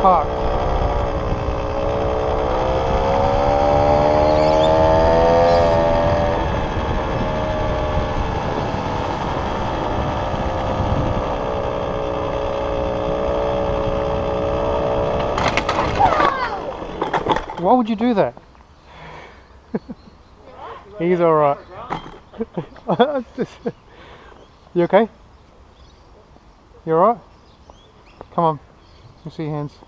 parked. Why would you do that? He's alright. You okay? You alright? Come on. Let me see your hands.